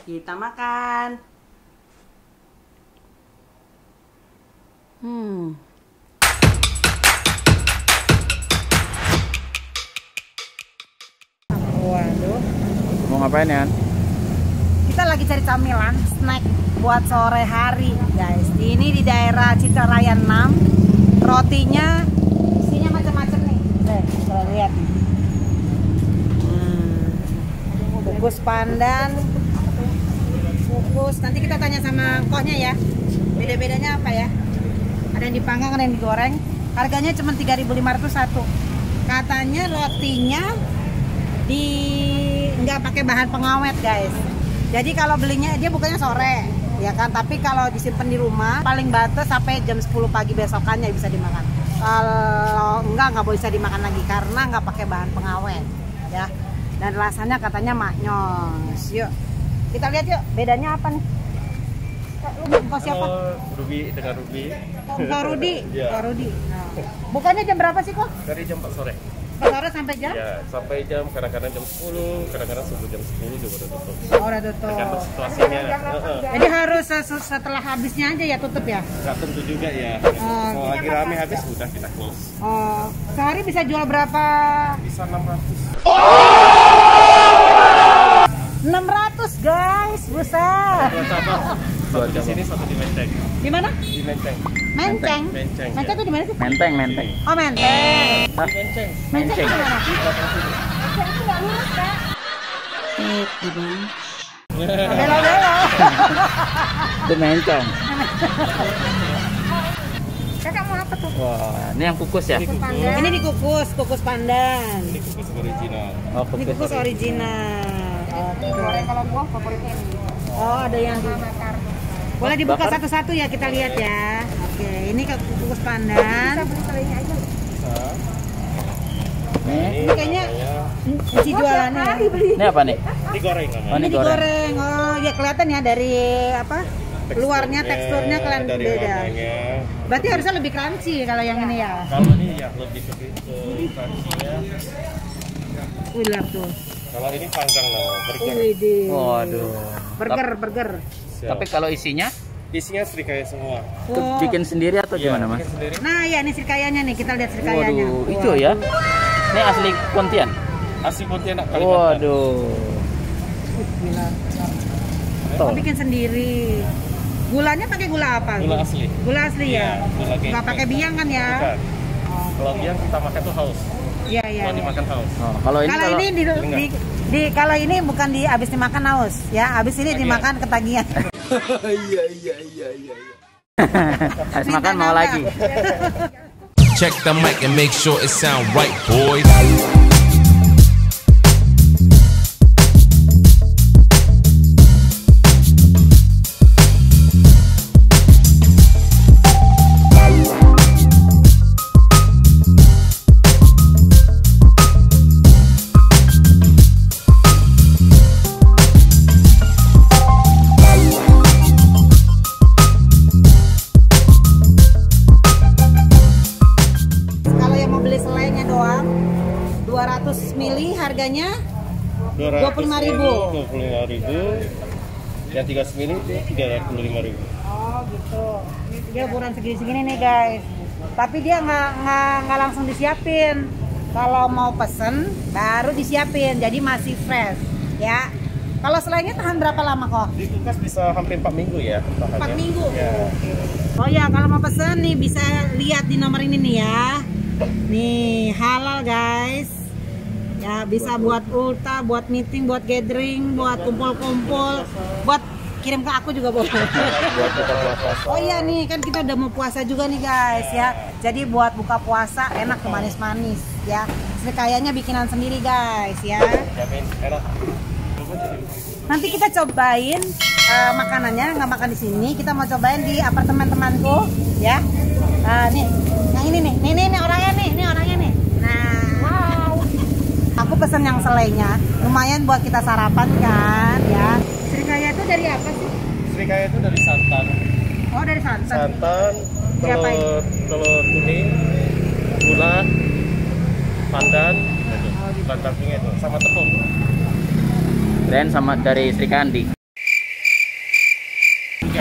Kita makan. Waduh. Mau ngapain ya? Kita lagi cari camilan, snack buat sore hari, guys. Ini di daerah Citaraya 6. Rotinya isinya macam-macam nih. Kita lihat. Kukus pandan. Kukus. Nanti kita tanya sama koknya ya. Beda-bedanya apa ya? Ada yang dipanggang, ada yang digoreng. Harganya cuma 3.500 satu. Katanya rotinya nggak pakai bahan pengawet, guys. Jadi kalau belinya dia bukannya sore, ya kan? Tapi kalau disimpan di rumah paling batas sampai jam 10 pagi besokannya bisa dimakan. Kalau nggak bisa dimakan lagi karena nggak pakai bahan pengawet, ya. Dan rasanya katanya maknyos. Yuk, kita lihat yuk. Bedanya apa nih? Kau siapa? Ruby dengan Ruby. Kau Rudi. Ya. Kau Rudi. Nah. Bukannya jam berapa sih kok? Dari jam 4 sore. Sore sampai jam? Ya, sampai jam kadang-kadang jam 10, kadang-kadang sebelum jam 10 juga udah tutup. Oh, udah tutup. Tergantung situasinya. Jadi harus setelah habisnya aja ya tutup ya? Nggak tentu juga ya. Oh, Kalau lagi rame habis udah kita close. Oh, sehari bisa jual berapa? Bisa 600. 600 guys, buset. Dua cabang. Satu di sini, satu di Menteng. Di mana? Di Menteng. Menteng. Menteng. Menteng itu di mana sih? Menteng. Oh, Menteng. Di Menteng. Menteng di mana? Di belakang sini. Itu nggak lurus, Kak. Di mana? Belo-belo. Itu Menteng. Kakak mau apa tuh? Wah, ini yang kukus ya? Ini dikukus, kukus pandan. Ini kukus original. Oh, Ini kukus. kukus original. Kalau gua favoritnya ini. Oh, ada yang boleh dibuka Bakar? satu-satu ya, kita lihat ya. Oke, ini kukus pandan. Bisa beli selainnya aja. Bisa. Nih, Ini kayaknya isi jualannya. ini apa nih? Digoreng Oh, namanya. Ini ini goreng. digoreng. Oh, ya kelihatan ya dari apa? Luarnya teksturnya kalian dari beda. warnanya. Berarti harusnya lebih crunchy kalau yang ini ya. Kalau ini ya lebih ke crunchy-nya. Wih, lihat tuh. Kalau ini panggang namanya, burger. Widih. Waduh. Burger. Siap. Tapi kalau isinya Isinya serikaya semua. itu Oh. bikin sendiri atau gimana, Mas? Bikin sendiri. Nah, ya ini sirkayanya nih, kita lihat sirkayanya. Waduh, hijau ya? Ini asli Pontian. Asli Pontianak Kalimantan. Waduh. Gila. Tuh. Oh, bikin sendiri. Gulanya pakai gula apa? Gula asli. Gula asli ya. Iya, gula Nggak gengkeng. pakai biang kan ya? Bukan. Kalau biang kita makan tuh haus. Iya, iya. Kalau dimakan haus. Oh, kalau ini Kalau ini kalau ini bukan habis dimakan haus ya, habis ini Tagihan. dimakan ketagihan. habis makan mau lagi. Check the mic and make sure it sound right, boys. Kalau yang mau beli selainya doang 200 mili harganya 25.000. 25.000. Yang 3 mili 35.000. Oh gitu. Dia ukuran segini-segini nih guys. Tapi dia nggak langsung disiapin. Kalau mau pesen baru disiapin. Jadi masih fresh ya. Kalau selainya tahan berapa lama kok? Di kulkas bisa hampir 4 minggu ya. 4 minggu. Ya. Oh ya, kalau mau pesen nih bisa lihat di nomor ini nih ya. Nih halal guys. Ya bisa buat ulta, buat meeting, buat gathering, buat kumpul-kumpul, buat kirim ke aku juga boleh. Buat buka puasa. Oh iya nih kan kita udah mau puasa juga nih guys ya. Jadi buat buka puasa enak tuh manis-manis ya. Kayaknya bikinan sendiri guys ya. Jamin enak. Nanti kita cobain makanannya, nggak makan di sini. Kita mau cobain di apartemen temanku ya. Nih, yang ini nih. Nih orangnya nih. Ini orangnya nih. Nah, aku pesen yang selainya. Lumayan buat kita sarapan kan ya. Srikaya itu dari apa sih? Serikaya itu dari santan. Oh, dari santan. Santan, Siapa ini? telur kuning, gula, pandan, bahan bakunya itu sama tepung. Keren sama dari Sri Kandi. juga.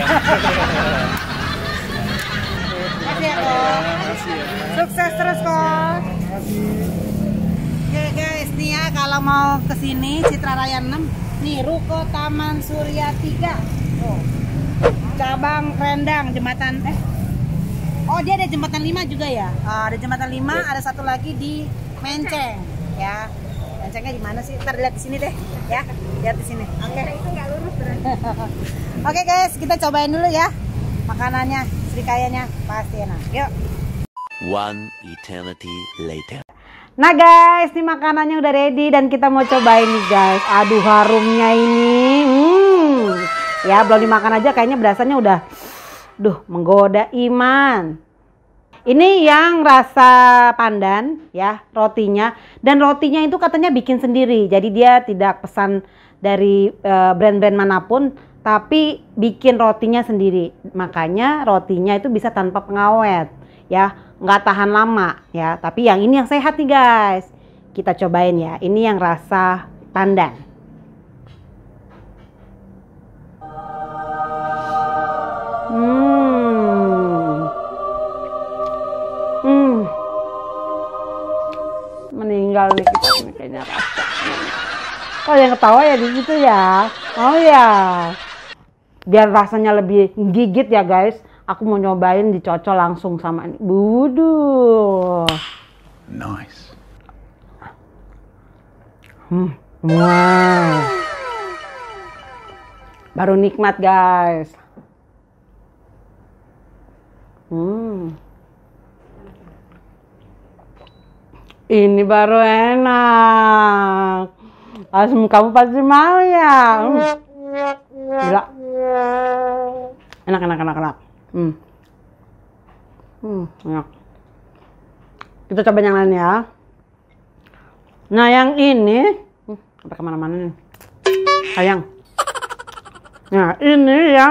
Makasih ya kok. Sukses terus kok. Oke guys, nih ya kalau mau kesini Citra Raya 6, nih Ruko Taman Surya 3. Oh. Cabang Rendang, jembatan oh dia ada jembatan 5 juga ya. Ada jembatan 5, ada satu lagi di Menceng ya. Mencengnya di mana sih? Ntar lihat di sini deh ya. Lihat di sini. Oke. Itu nggak lurus berarti. Oke guys, kita cobain dulu ya makanannya, serikayanya pasti enak. Yuk. One eternity later. Nah guys, ini makanannya udah ready dan kita mau cobain nih guys. Aduh harumnya ini. Ya belum dimakan aja kayaknya berasanya udah menggoda iman. Ini yang rasa pandan ya rotinya, dan rotinya itu katanya bikin sendiri. Jadi dia tidak pesan dari brand-brand manapun, tapi bikin rotinya sendiri. Makanya rotinya itu bisa tanpa pengawet ya, nggak tahan lama ya. Tapi yang ini yang sehat nih guys. Kita cobain ya. Ini yang rasa pandan. Meninggal nih kita ini kayaknya rasa. Oh yang ketawa ya di situ ya. Oh ya. Biar rasanya lebih gigit ya guys. Aku mau nyobain dicocol langsung sama ini. Buduh. Nice. Wow. Baru nikmat guys. Ini baru enak. Asem kamu pasti mau ya. Gila. Enak. Enak. Kita coba yang lain ya. Nah yang ini, sampai kemana-mana nih. Sayang. Nah ini yang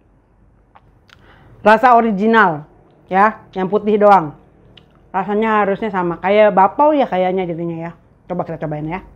rasa original ya, yang putih doang. Rasanya harusnya sama kayak bapau ya kayaknya jadinya ya. Coba kita cobain ya.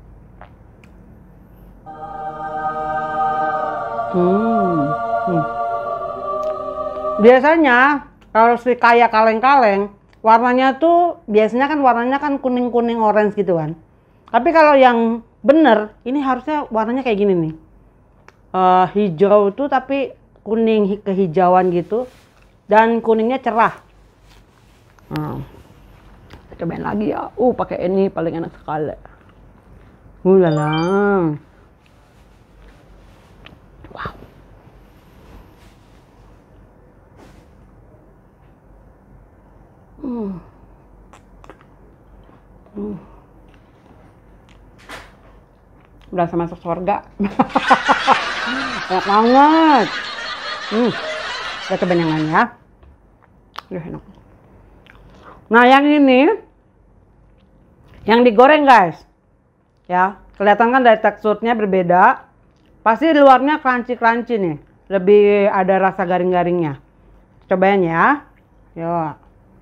Biasanya kalau si kayak kaleng-kaleng warnanya tuh biasanya kan warnanya kan kuning-kuning orange gitu kan. Tapi kalau yang bener ini harusnya warnanya kayak gini nih. Hijau tuh tapi kuning kehijauan gitu. Dan kuningnya cerah. Kita cobain lagi ya. Pakai ini paling enak sekali. Lala. Wow. Berasa masuk surga. Enak banget. Kita cobain yang lain ya. Enak. Nah yang ini yang digoreng guys ya, kelihatan kan dari teksturnya berbeda. Pasti di luarnya crunchy nih, lebih ada rasa garing-garingnya. Cobain ya. Yuk.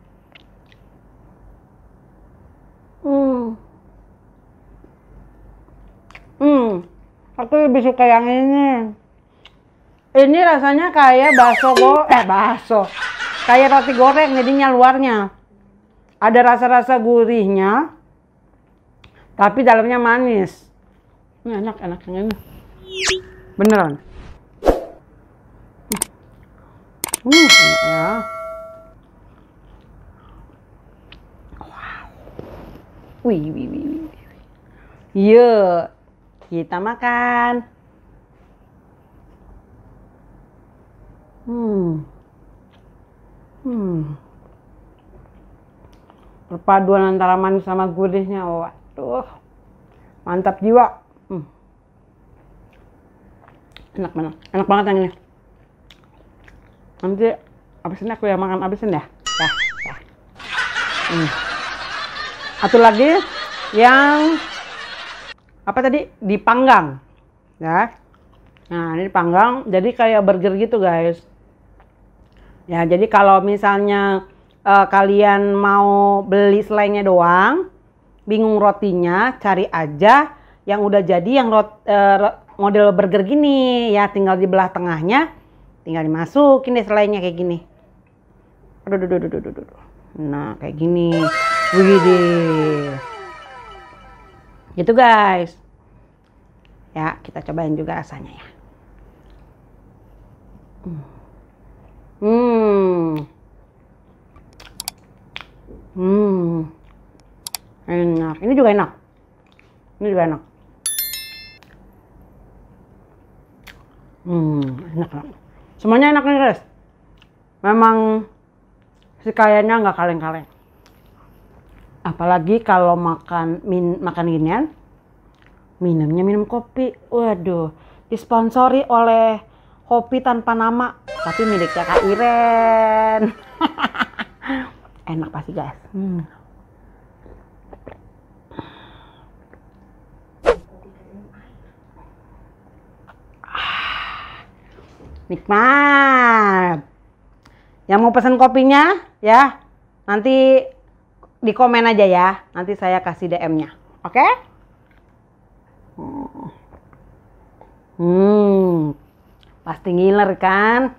Aku lebih suka yang ini. Ini rasanya kayak bakso. Kayak roti goreng jadinya luarnya. Ada rasa-rasa gurihnya. Tapi dalamnya manis. Ini enak yang ini. Beneran. Enak ya. Wow. Wih. Yuk, kita makan. Perpaduan antara manis sama gurihnya, waduh, mantap jiwa. Enak banget yang ini. Nanti abis ini aku yang makan abisin ya. Satu lagi yang apa tadi, dipanggang ya. Nah ini dipanggang jadi kayak burger gitu guys ya. Jadi kalau misalnya kalian mau beli selainya doang, bingung rotinya, cari aja yang udah jadi yang model burger gini ya, tinggal dibelah tengahnya, Tinggal dimasukin deh selainya kayak gini. Aduh. Nah, kayak gini. Widih. Gitu guys. Ya, kita cobain juga rasanya ya. Enak. Ini juga enak. Enak. Semuanya enak nih guys. Memang si kayanya nggak kaleng-kaleng. Apalagi kalau makan ginian, minumnya minum kopi. Waduh, disponsori oleh Kopi Tanpa Nama, tapi miliknya Kak Iren. Enak pasti guys. Nikmat. Yang mau pesan kopinya ya, nanti di komen aja ya. Nanti saya kasih DM-nya. Oke? Pasti ngiler kan?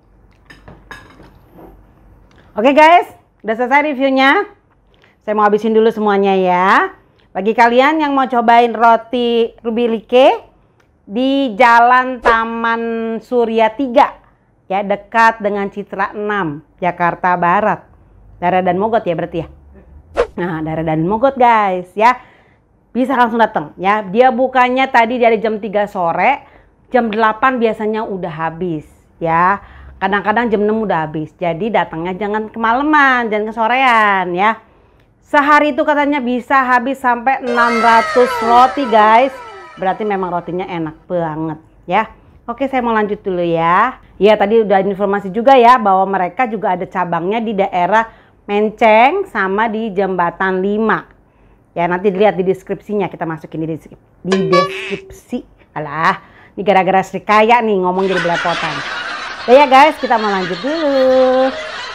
Oke guys, udah selesai reviewnya. Saya mau habisin dulu semuanya ya. Bagi kalian yang mau cobain roti Ruby Like di Jalan Taman Surya 3 ya, dekat dengan Citra 6 Jakarta Barat, daerah Dan Mogot ya berarti ya. Nah, daerah Dan Mogot guys ya, bisa langsung datang ya. Dia bukanya tadi dari jam 3 sore, jam 8 biasanya udah habis ya, kadang-kadang jam 6 udah habis. Jadi datangnya jangan kemalaman, jangan kesorean ya. Sehari itu katanya bisa habis sampai 600 roti guys. Berarti memang rotinya enak banget ya. Oke, saya mau lanjut dulu ya. Ya, tadi udah informasi juga ya bahwa mereka juga ada cabangnya di daerah Menceng sama di Jembatan 5. Ya, nanti dilihat di deskripsinya, kita masukin di deskripsi. Alah, ini gara-gara Sri Kaya nih ngomong jadi belepotan. Ya guys, kita mau lanjut dulu.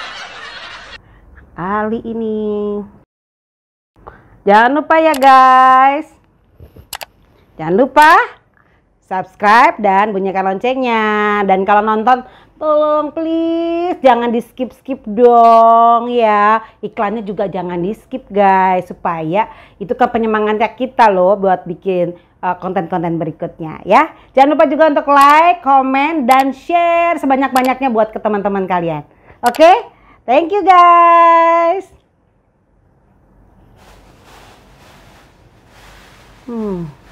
Kali ini. Jangan lupa ya guys. Jangan lupa subscribe dan bunyikan loncengnya. Dan kalau nonton, tolong please jangan di skip dong ya. Iklannya juga jangan di skip guys, supaya itu kan penyemangatnya kita loh buat bikin konten-konten berikutnya ya. Jangan lupa juga untuk like, komen, dan share sebanyak-banyaknya buat ke teman-teman kalian. Oke? Thank you guys.